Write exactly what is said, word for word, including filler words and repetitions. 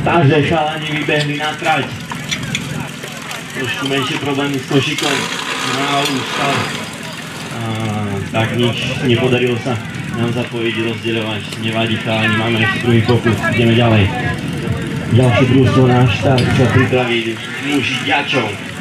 Takže chalani vybehli na trať. Trošku menšie problémy s košikom. No a už stav. A, tak nič, nepodarilo sa nám zapovedi rozdeľovať. Nevadí chalani, máme ešte druhý pokus, ideme ďalej. Ďalšie družstvo na štart sa pripraví muži ďačov.